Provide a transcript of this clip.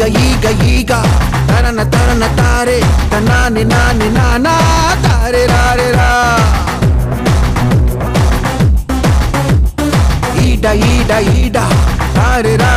ఈగ ఈగ తరన తరన తారే తనాని నాని నానా తారే రారే రా ఈడ ఈడ ఈడ తారే రా